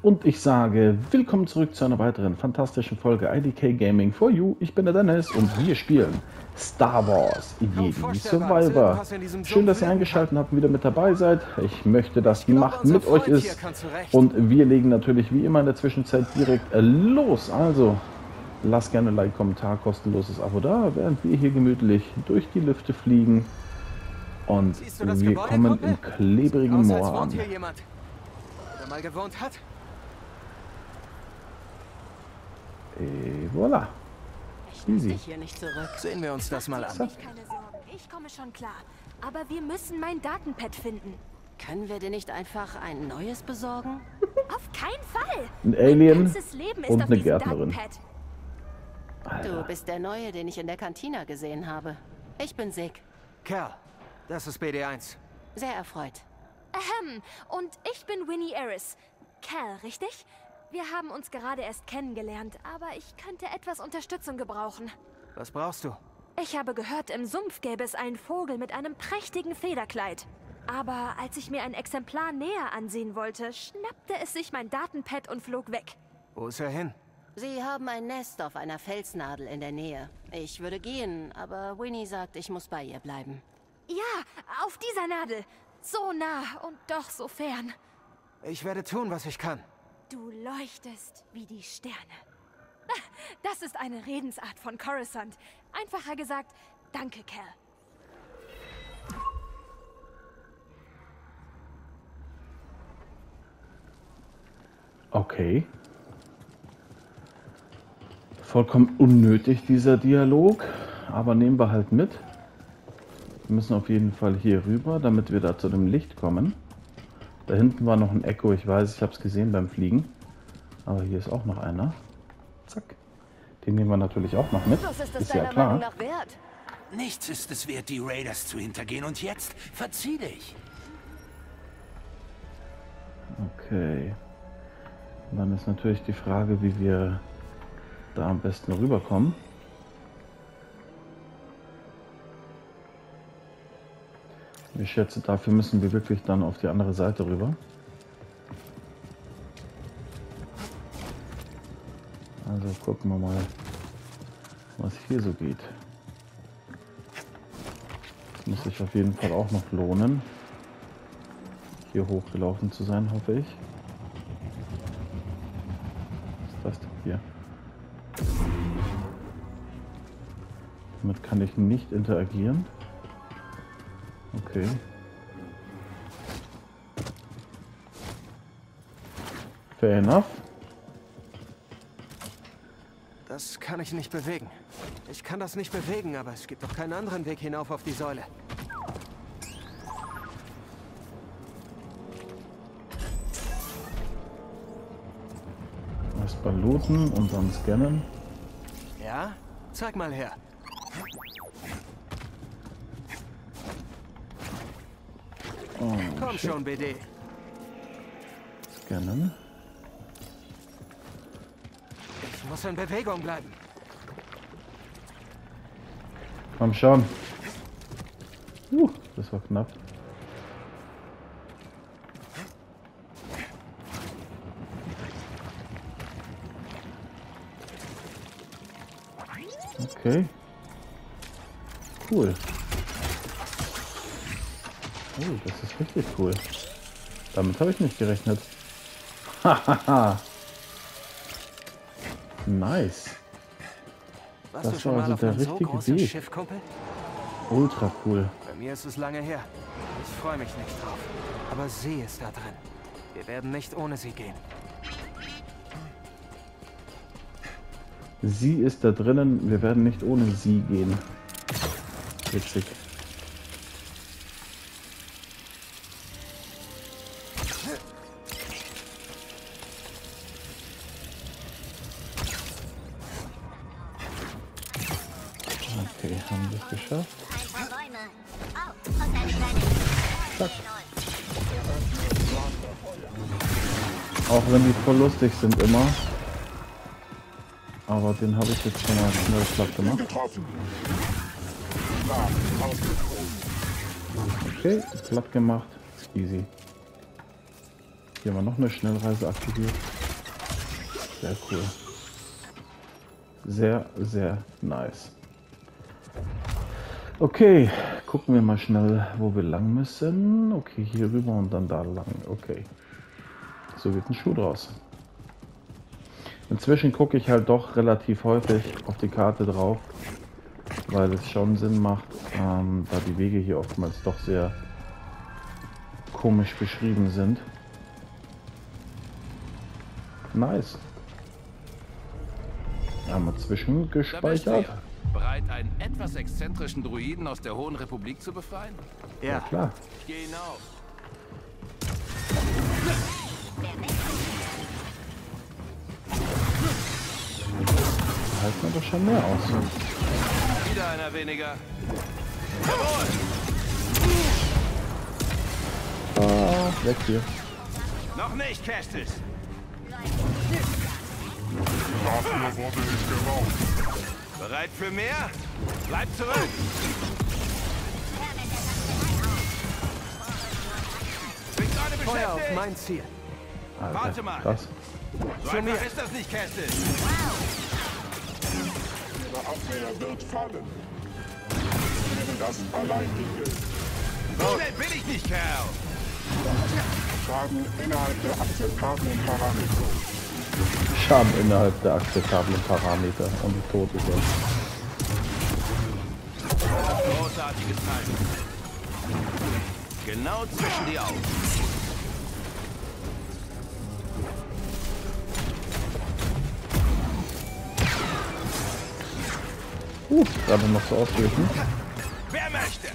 und ich sage willkommen zurück zu einer weiteren fantastischen Folge IDK Gaming for You. Ich bin der Dennis und wir spielen Star Wars Jedi Survivor. Schön, dass ihr eingeschaltet habt und wieder mit dabei seid. Ich möchte, dass die Macht mit euch ist und wir legen natürlich wie immer in der Zwischenzeit direkt los. Also lasst gerne ein Like, Kommentar, kostenloses Abo da, während wir hier gemütlich durch die Lüfte fliegen und wir kommen im klebrigen Moor an. Mal gewohnt hat. Voilà. Ich muss dich hier nicht zurück. Sehen wir uns das mal an. Keine Sorgen, ich komme schon klar. Aber wir müssen mein Datenpad finden. Können wir dir nicht einfach ein neues besorgen? Auf keinen Fall! Ein Alien mein ganzes Leben ist und auf eine diesem Gärtnerin. Datenpad. Du bist der Neue, den ich in der Kantina gesehen habe. Ich bin Sig. Kerl, das ist BD1. Sehr erfreut. Und ich bin Winnie Eris. Cal, richtig? Wir haben uns gerade erst kennengelernt, aber ich könnte etwas Unterstützung gebrauchen. Was brauchst du? Ich habe gehört, im Sumpf gäbe es einen Vogel mit einem prächtigen Federkleid. Aber als ich mir ein Exemplar näher ansehen wollte, schnappte es sich mein Datenpad und flog weg. Wo ist er hin? Sie haben ein Nest auf einer Felsnadel in der Nähe. Ich würde gehen, aber Winnie sagt, ich muss bei ihr bleiben. Ja, auf dieser Nadel. So nah und doch so fern. Ich werde tun, was ich kann. Du leuchtest wie die Sterne. Das ist eine Redensart von Coruscant. Einfacher gesagt, danke, Cal. Okay. Vollkommen unnötig dieser Dialog, aber nehmen wir halt mit. Wir müssen auf jeden Fall hier rüber, damit wir da zu dem Licht kommen. Da hinten war noch ein Echo, ich weiß, ich habe es gesehen beim Fliegen. Aber hier ist auch noch einer. Zack. Den nehmen wir natürlich auch noch mit. Was ist das Ist ja deiner Meinung klar. nach wert? Nichts ist es wert, die Raiders zu hintergehen. Und jetzt verzieh dich. Okay. Und dann ist natürlich die Frage, wie wir da am besten rüberkommen. Ich schätze, dafür müssen wir wirklich dann auf die andere Seite rüber. Also gucken wir mal, was hier so geht. Das muss sich auf jeden Fall auch noch lohnen, hier hochgelaufen zu sein, hoffe ich. Was ist das denn hier? Damit kann ich nicht interagieren. Okay. Fair enough. Das kann ich nicht bewegen. Ich kann das nicht bewegen, aber es gibt doch keinen anderen Weg hinauf auf die Säule. Erstmal looten und dann scannen. Ja? Zeig mal her. Oh, Komm shit. schon, BD. Scannen. Ich muss in Bewegung bleiben. Komm schon. Das war knapp. Okay. Cool. Oh, das ist richtig cool. Damit habe ich nicht gerechnet. Hahaha. Nice. Warst Das du schon war mal also auf der einem so richtige großen Weg. Schiff, Kumpel? Ultra cool. Bei mir ist es lange her. Ich freue mich nicht drauf. Aber sie ist da drin. Wir werden nicht ohne sie gehen. Sie ist da drinnen. Wir werden nicht ohne sie gehen. Witzig. Okay, haben wir es geschafft. Zack. Auch wenn die voll lustig sind immer. Aber den habe ich jetzt schon mal schnell platt gemacht. Okay, platt gemacht. Easy. Hier haben wir noch eine Schnellreise aktiviert. Sehr cool. Sehr, sehr nice. Okay, gucken wir mal schnell, wo wir lang müssen. Okay, hier rüber und dann da lang. Okay. So wird ein Schuh draus. Inzwischen gucke ich halt doch relativ häufig auf die Karte drauf, weil es schon Sinn macht, da die Wege hier oftmals doch sehr komisch beschrieben sind. Nice. Haben wir zwischengespeichert. Bereit, einen etwas exzentrischen Druiden aus der Hohen Republik zu befreien? Ja, Klar. Ich gehe hinauf. Da halten wir doch schon mehr aus. Wieder einer weniger. Jawohl! Ah, weg hier. Noch nicht, Kestis! Dafür wurde ich geraubt. Bereit für mehr? Bleib zurück! Bin gerade Feuer auf beschäftigt! mein Ziel. Warte Alter, mal. krass. So einfach ist das nicht, Kestis! Ihre Abwehr wird fallen. Wenn das allein gilt. So schnell bin ich nicht, Kerl! Schaden innerhalb der akzeptablen Parameter. Schaden innerhalb der akzeptablen Parameter und die Tod ist jetzt. Großartiges Timing. Genau zwischen die Augen. Gerade noch so auswirken. Wer möchte?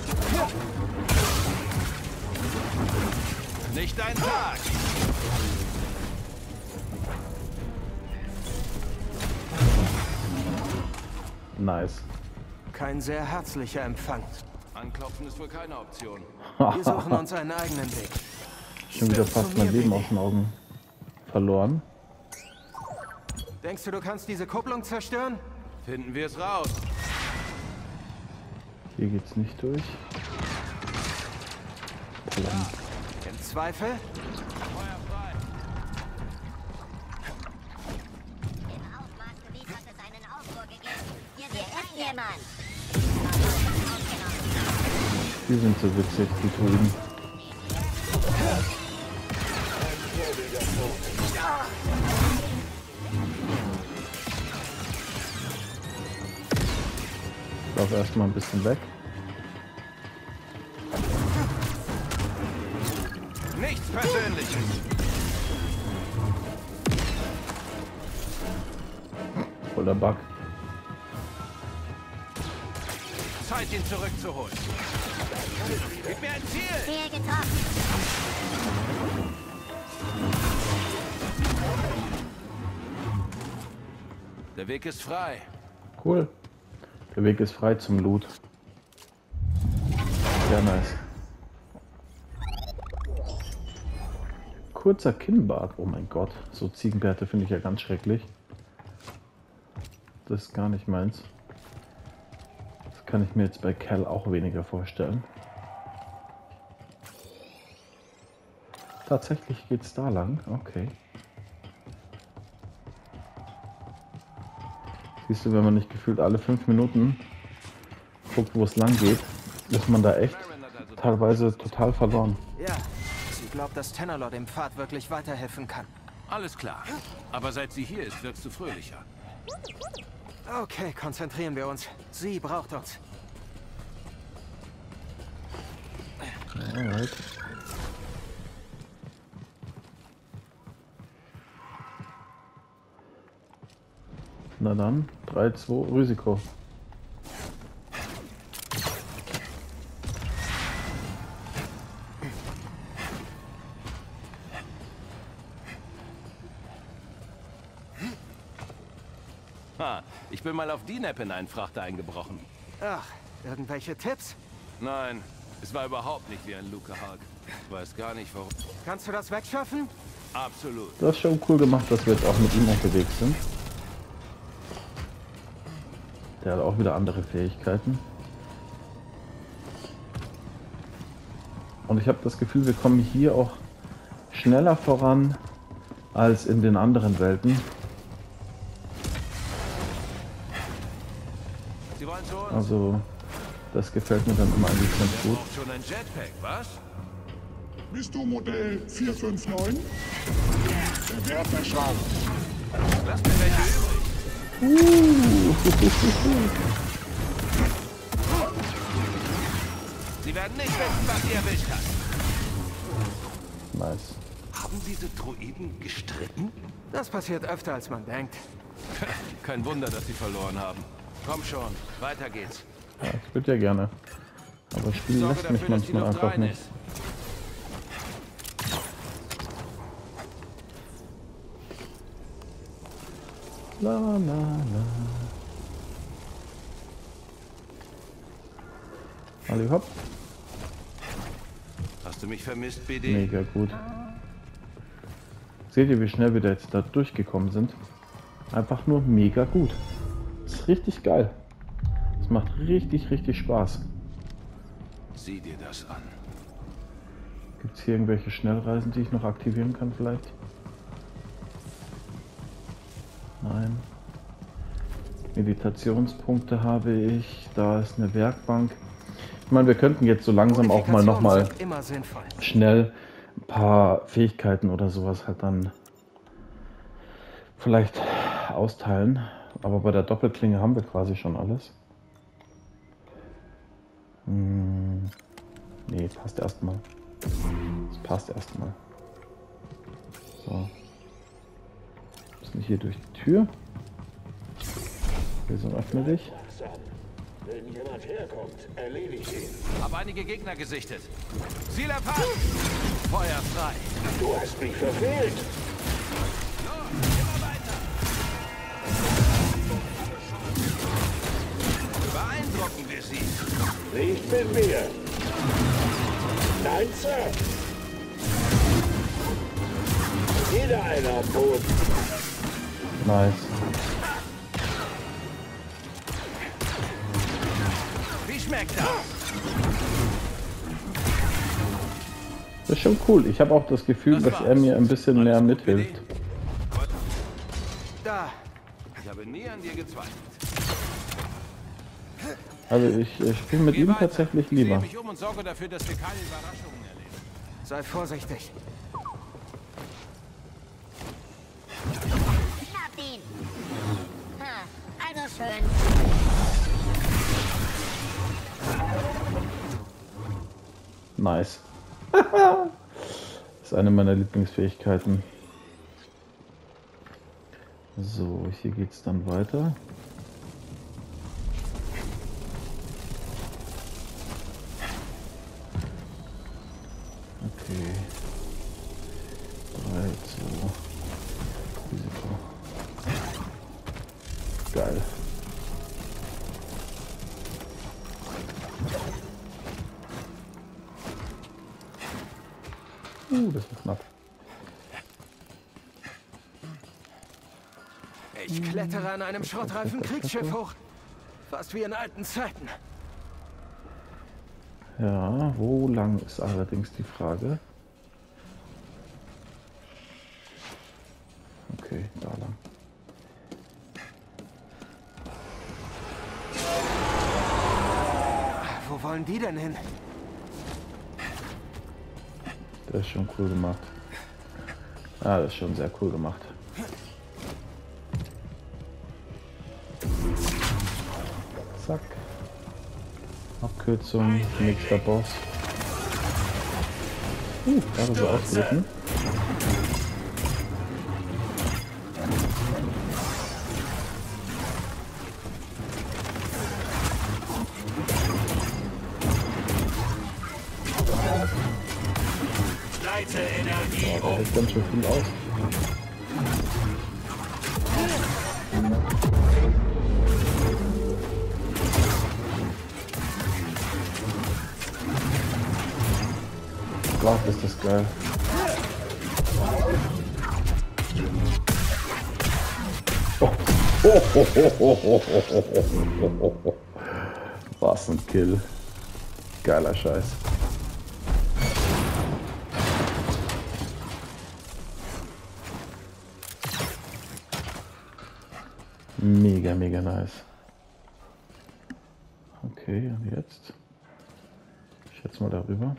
Nicht dein Tag. Nice. Kein sehr herzlicher Empfang. Anklopfen ist wohl keine Option. Wir suchen uns einen eigenen Weg. Schon wieder fast mein Leben aus den Augen verloren. Denkst du, du kannst diese Kupplung zerstören? Finden wir es raus. Hier geht's nicht durch. Plom. Im Zweifel? Feuer frei. Im Aufmarschgebiet hat es einen Aufruhr gegeben. Hier ist jemand. Die sind so witzig, die Druiden. Ich laufe erstmal ein bisschen weg. Nichts Persönliches. Voller Bug. Zeit, ihn zurückzuholen. Gib mir ein Ziel. Ziel getroffen. Der Weg ist frei. Cool. Der Weg ist frei zum Loot. Sehr nice. Kurzer Kinnbart. Oh mein Gott. So Ziegenbärte finde ich ja ganz schrecklich. Das ist gar nicht meins. Das kann ich mir jetzt bei Cal auch weniger vorstellen. Tatsächlich geht's da lang. Okay. Siehst du, wenn man nicht gefühlt alle 5 Minuten guckt, wo es lang geht, ist man da echt teilweise total verloren. Ja. Sie glaubt, dass Tenalor dem Pfad wirklich weiterhelfen kann. Alles klar. Aber seit sie hier ist, wirkst du fröhlicher. Okay, konzentrieren wir uns. Sie braucht uns. Alright. Na dann, 3, 2, Risiko. Ha, ich bin mal auf DNAP in einen Frachter eingebrochen. Ach, irgendwelche Tipps? Nein, es war überhaupt nicht wie ein Luke Hulk. Ich weiß gar nicht, warum. Kannst du das wegschaffen? Absolut. Das ist schon cool gemacht, dass wir jetzt auch mit ihm unterwegs sind. Der hat auch wieder andere Fähigkeiten. Und ich habe das Gefühl, wir kommen hier auch schneller voran als in den anderen Welten. Sie wollen zu uns? Also das gefällt mir dann immer eigentlich ganz gut. Braucht schon ein Jetpack, was? Bist du Modell 459? Der Wehrverschlag. Lass mir welche übrig. Sie werden nicht wissen, was ihr erwischt hat. Nice. Haben diese Droiden gestritten? Das passiert öfter, als man denkt. Kein Wunder, dass sie verloren haben. Komm schon, weiter geht's. Ja, ich würde ja gerne. Aber das Spiel Sorge lässt mich dafür, dass die manchmal Luft einfach rein nicht. ist. La la la. Ali hopp. Hast du mich vermisst, BD? Mega gut. Seht ihr, wie schnell wir da jetzt da durchgekommen sind? Einfach nur mega gut. Das ist richtig geil. Es macht richtig, richtig Spaß. Sieh dir das an. Gibt es hier irgendwelche Schnellreisen, die ich noch aktivieren kann vielleicht? Nein. Meditationspunkte habe ich. Da ist eine Werkbank. Ich meine, wir könnten jetzt so langsam auch mal nochmal sind immer sinnvoll. schnell ein paar Fähigkeiten oder sowas halt dann vielleicht austeilen. Aber bei der Doppelklinge haben wir quasi schon alles. Nee, passt erstmal. Das passt erstmal. So. Müssen wir hier durch die Tür. Hier so, öffne dich. Wenn jemand herkommt, erledigt ihn. Hab einige Gegner gesichtet. Ziel erfasst! Feuer frei! Du hast mich verfehlt. Los, immer weiter! Beeindrucken wir sie! Nicht mit mir. Nein, Sir. Jeder einer am Boden. Nice. Wie schmeckt das? Das ist schon cool. Ich habe auch das Gefühl, dass er mir ein bisschen mehr mithilft. Da. Ich habe nie an dir gezweifelt. Also ich spiele mit Geh ihm weiter. tatsächlich Ich sehe lieber. mich um und sorge dafür, dass wir keine Überraschungen erleben. Sei vorsichtig. Schnapp ihn! Also schön. Nice. Das ist eine meiner Lieblingsfähigkeiten. So, hier geht's dann weiter. Okay. 3, 2. Risiko. Geil. Das ist knapp. Ich klettere an einem schrottreifen Kriegsschiff hoch. Fast wie in alten Zeiten. Ja, wo lang ist allerdings die Frage. Okay, da lang. Wo wollen die denn hin? Das ist schon cool gemacht. Ah, das ist schon sehr cool gemacht. Zack. Abkürzung, nächster Boss. Gerade so ausdrücken. Da hält ganz schön viel aus. Gott, ist das geil. Was ein Kill. Geiler Scheiß. Mega, mega nice. Okay, und jetzt? Ich schätze mal darüber.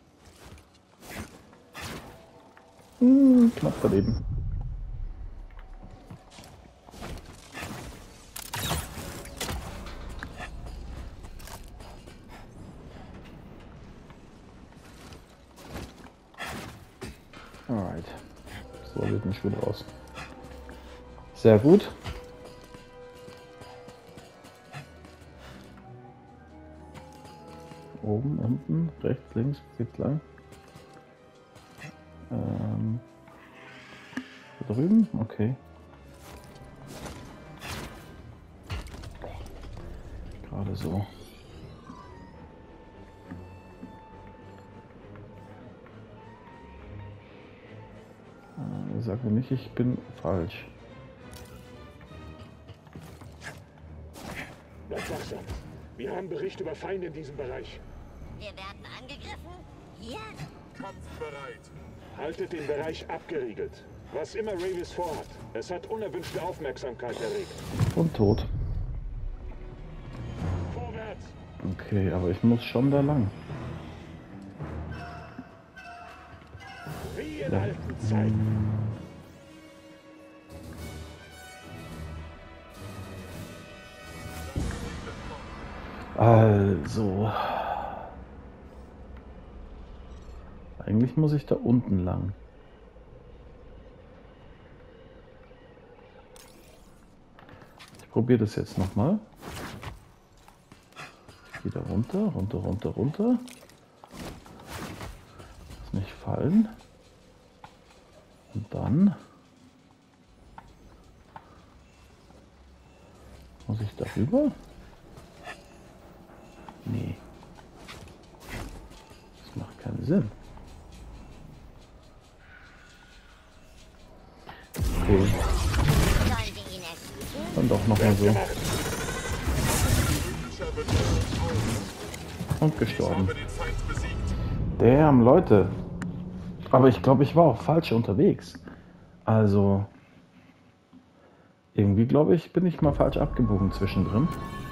Knapp daneben. Alright. So wird ein Schuh raus. Sehr gut. Oben, unten, rechts, links, geht's lang. Da drüben, okay. Gerade so. Sag mir nicht, ich bin falsch. Das war's. Wir haben Bericht über Feinde in diesem Bereich. Wir werden angegriffen? Hier? Kampfbereit. Haltet den Bereich abgeriegelt. Was immer Rayvis vorhat, es hat unerwünschte Aufmerksamkeit erregt. Und tot. Vorwärts! Okay, aber ich muss schon da lang. Wie in alten Zeiten. Also. Eigentlich muss ich da unten lang. Ich probiere das jetzt nochmal. Ich gehe da runter, runter, runter, runter. Lass mich fallen. Und dann muss ich darüber. Nee. Das macht keinen Sinn. Okay. Sollen wir ihn erschießen? Dann doch nochmal so. Und gestorben. Damn, Leute. Aber ich glaube, ich war auch falsch unterwegs. Also. Irgendwie, glaube ich, bin ich mal falsch abgebogen zwischendrin.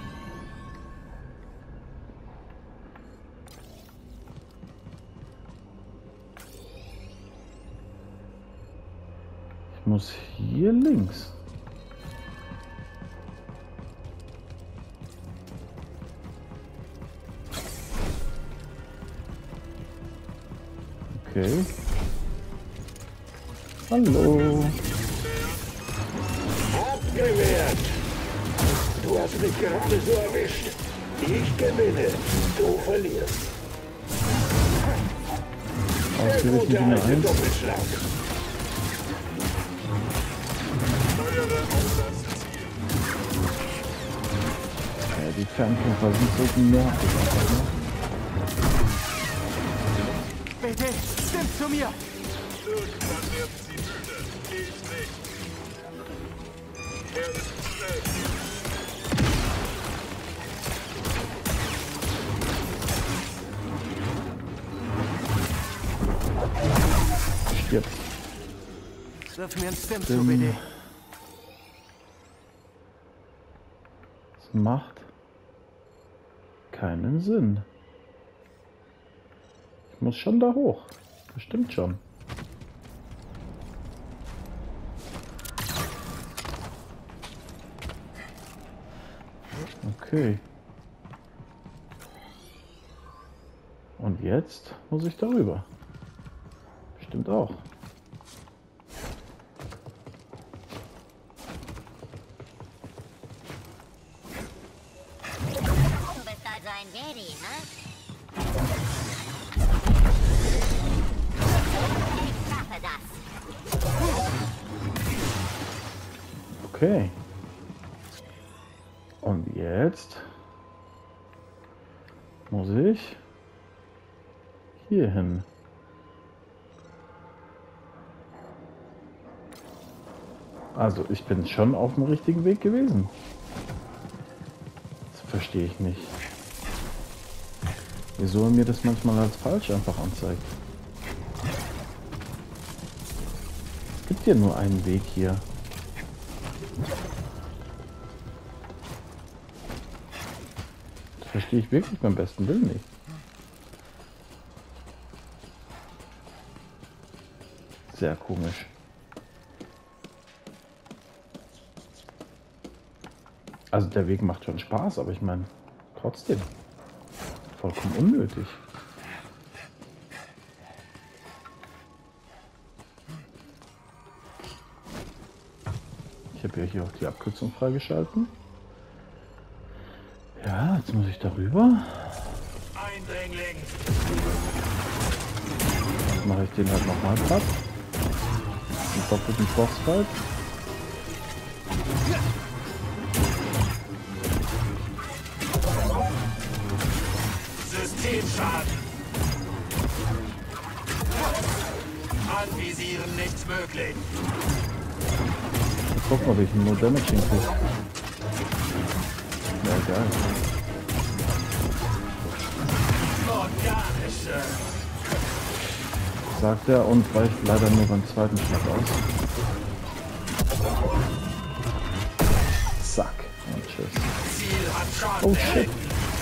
Ich muss hier links. Okay. Hallo. Abgewehrt! Du hast mich gerade so erwischt. Ich gewinne, du verlierst. Ausgerechnet Der Nummer alte 1. Doppelschlag. Ja, die Fernkämpfer sind so nervig einfach, ne? Bitte, stimmt zu mir! Irgendwann werden sie müde. Ich nicht. Er ist schnell. Stirbt. Wirf mir einen Stim zu, bitte. Das macht keinen Sinn. Ich muss schon da hoch. Bestimmt schon. Okay. Und jetzt muss ich darüber. Bestimmt auch. Du bist also ein Jedi, ne? Ich schaffe das. Okay. Und jetzt muss ich hier hin. Also ich bin schon auf dem richtigen Weg gewesen. Das verstehe ich nicht. Wieso er mir das manchmal als falsch einfach anzeigt. Es gibt ja nur einen Weg hier. Verstehe ich wirklich beim besten Willen nicht. Sehr komisch. Also der Weg macht schon Spaß, aber ich meine, trotzdem vollkommen unnötig. Ich habe ja hier auch die Abkürzung freigeschalten. Ja, jetzt muss ich darüber. Eindringling! Jetzt mache ich den halt nochmal platt. Einen doppelten Bossfight. Systemschaden! Anvisieren nicht möglich! Guck mal, wie ich nur Damage hinkriege. Ja, geil. Organische! Sagt er und weicht leider nur beim zweiten Schlag aus. Zack. Und tschüss. Ziel hat Schaden Oh shit.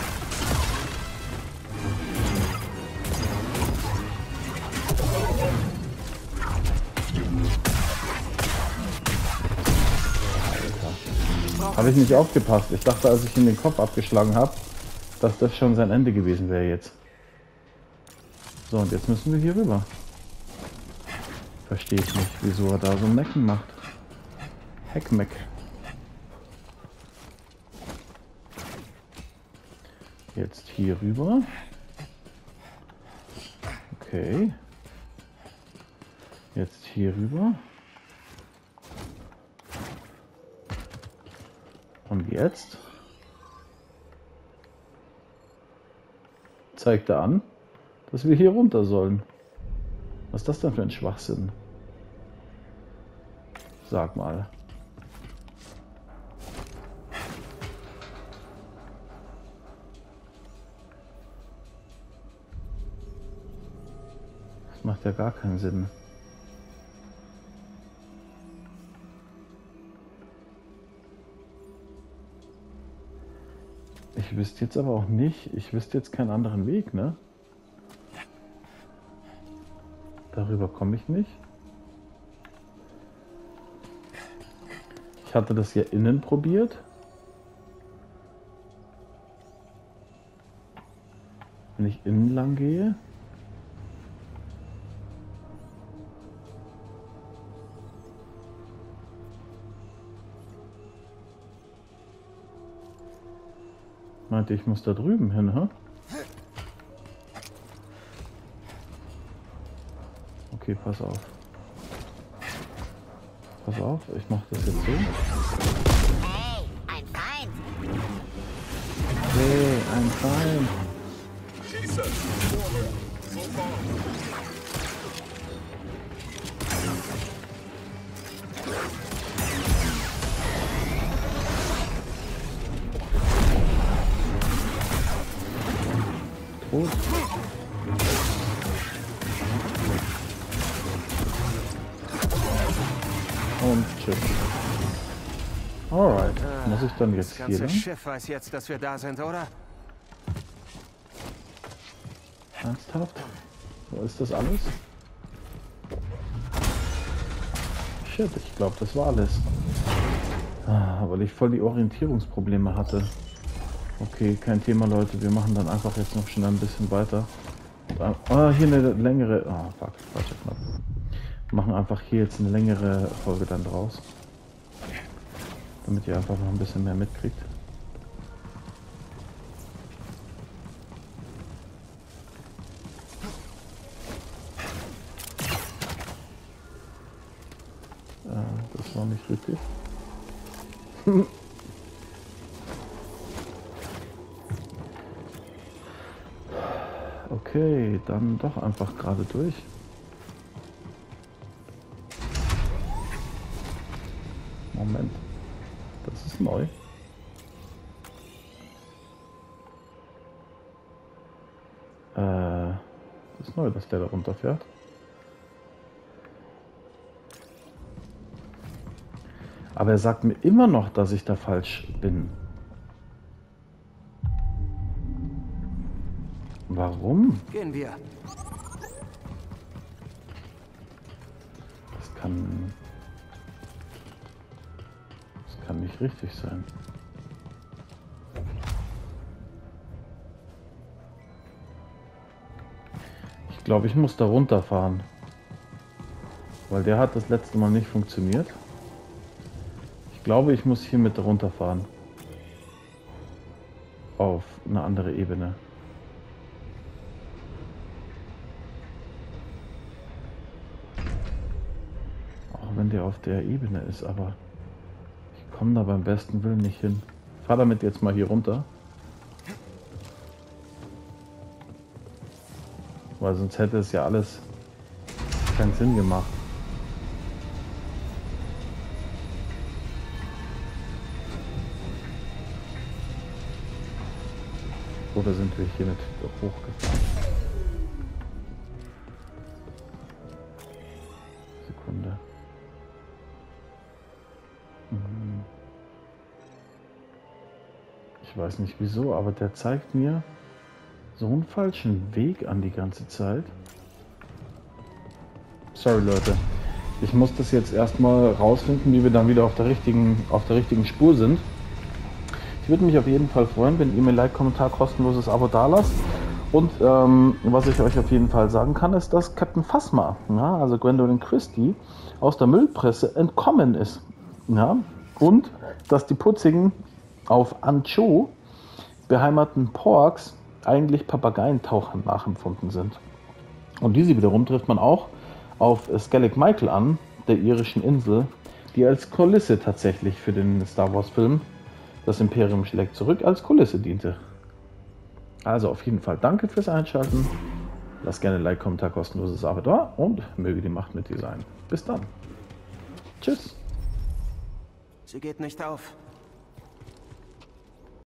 Habe ich nicht aufgepasst. Ich dachte, als ich ihn den Kopf abgeschlagen habe, dass das schon sein Ende gewesen wäre jetzt. So, und jetzt müssen wir hier rüber. Verstehe ich nicht, wieso er da so ein Necken macht. Heckmeck. Jetzt hier rüber. Okay. Jetzt hier rüber. Und jetzt zeigt er an, dass wir hier runter sollen. Was ist das denn für ein Schwachsinn? Sag mal. Das macht ja gar keinen Sinn. Ich wüsste jetzt aber auch nicht, ich wüsste jetzt keinen anderen Weg, ne? Darüber komme ich nicht. Ich hatte das hier innen probiert. Wenn ich innen lang gehe. Meinte, ich muss da drüben hin, hä? Okay, pass auf. Pass auf, ich mach das jetzt so. Hey, ein Feind! Hey, ein Feind! Schieße! Sofort! Tot. Und tschüss. Alright. Muss ich dann jetzt Das hier ganze lang? Schiff weiß jetzt, dass wir da sind, oder? Ernsthaft? Wo ist das alles? Shit, ich glaube, das war alles. Weil ich voll die Orientierungsprobleme hatte. Okay, kein Thema, Leute. Wir machen dann einfach jetzt noch schnell ein bisschen weiter. Hier eine längere... Oh, fuck, falscher Knopf. Wir machen einfach hier jetzt eine längere Folge dann draus. Damit ihr einfach noch ein bisschen mehr mitkriegt. Das war nicht richtig. Okay, dann doch einfach gerade durch. Moment, das ist neu. Das ist neu, dass der da runterfährt. Aber er sagt mir immer noch, dass ich da falsch bin. Warum? Gehen wir. Das kann nicht richtig sein. Ich glaube, ich muss da runterfahren. Weil der hat das letzte Mal nicht funktioniert. Ich glaube, ich muss hier mit runterfahren. Auf eine andere Ebene. Auch wenn der auf der Ebene ist, aber ich komme da beim besten Willen nicht hin. Fahr damit jetzt mal hier runter. Weil sonst hätte es ja alles keinen Sinn gemacht. Oder sind wir hier nicht hochgefahren? Sekunde. Ich weiß nicht wieso, aber der zeigt mir so einen falschen Weg an die ganze Zeit. Sorry Leute, ich muss das jetzt erstmal rausfinden, wie wir dann wieder auf der richtigen Spur sind. Ich würde mich auf jeden Fall freuen, wenn ihr mir Like, Kommentar, kostenloses Abo da lasst. Und was ich euch auf jeden Fall sagen kann, ist, dass Captain Phasma, ja, also Gwendolyn Christie, aus der Müllpresse entkommen ist. Ja, und dass die putzigen auf Ancho beheimateten Porks eigentlich Papageientauchern nachempfunden sind. Und diese wiederum trifft man auch auf Skellig Michael an, der irischen Insel, die als Kulisse tatsächlich für den Star Wars Film Das Imperium schlägt zurück als Kulisse diente. Also auf jeden Fall danke fürs Einschalten. Lasst gerne Like, Kommentar, kostenloses Abo da und möge die Macht mit dir sein. Bis dann. Tschüss. Sie geht nicht auf.